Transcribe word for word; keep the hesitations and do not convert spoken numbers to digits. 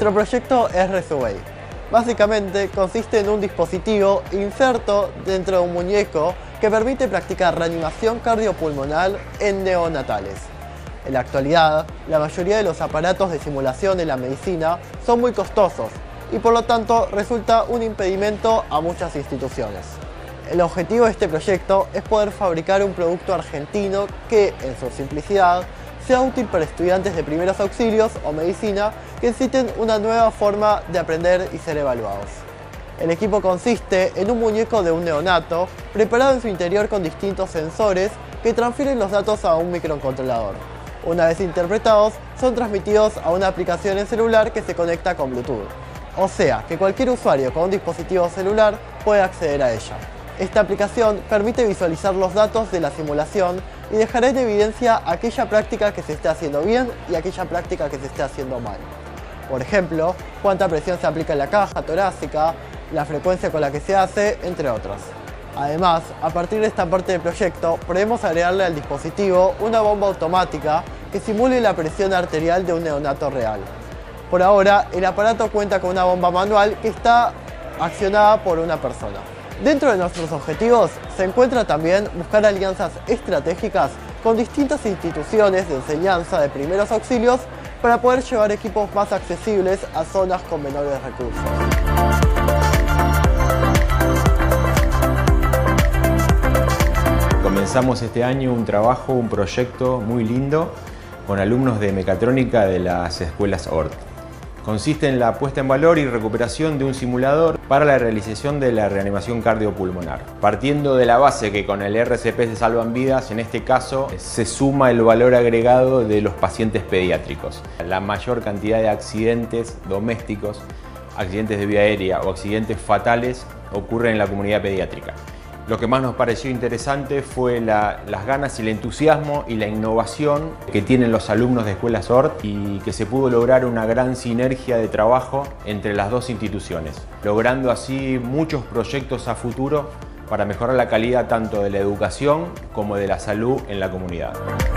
Nuestro proyecto es Resubway. Básicamente consiste en un dispositivo inserto dentro de un muñeco que permite practicar reanimación cardiopulmonar en neonatales. En la actualidad, la mayoría de los aparatos de simulación en la medicina son muy costosos y por lo tanto resulta un impedimento a muchas instituciones. El objetivo de este proyecto es poder fabricar un producto argentino que, en su simplicidad, sea útil para estudiantes de primeros auxilios o medicina que necesiten una nueva forma de aprender y ser evaluados. El equipo consiste en un muñeco de un neonato preparado en su interior con distintos sensores que transfieren los datos a un microcontrolador. Una vez interpretados, son transmitidos a una aplicación en celular que se conecta con Bluetooth. O sea, que cualquier usuario con un dispositivo celular puede acceder a ella. Esta aplicación permite visualizar los datos de la simulación y dejará en evidencia aquella práctica que se esté haciendo bien y aquella práctica que se esté haciendo mal. Por ejemplo, cuánta presión se aplica en la caja torácica, la frecuencia con la que se hace, entre otros. Además, a partir de esta parte del proyecto, podemos agregarle al dispositivo una bomba automática que simule la presión arterial de un neonato real. Por ahora, el aparato cuenta con una bomba manual que está accionada por una persona. Dentro de nuestros objetivos se encuentra también buscar alianzas estratégicas con distintas instituciones de enseñanza de primeros auxilios para poder llevar equipos más accesibles a zonas con menores recursos. Comenzamos este año un trabajo, un proyecto muy lindo con alumnos de mecatrónica de las escuelas O R T. Consiste en la puesta en valor y recuperación de un simulador para la realización de la reanimación cardiopulmonar. Partiendo de la base que con el R C P se salvan vidas, en este caso se suma el valor agregado de los pacientes pediátricos. La mayor cantidad de accidentes domésticos, accidentes de vía aérea o accidentes fatales ocurren en la comunidad pediátrica. Lo que más nos pareció interesante fue la, las ganas y el entusiasmo y la innovación que tienen los alumnos de escuelas O R T y que se pudo lograr una gran sinergia de trabajo entre las dos instituciones, logrando así muchos proyectos a futuro para mejorar la calidad tanto de la educación como de la salud en la comunidad.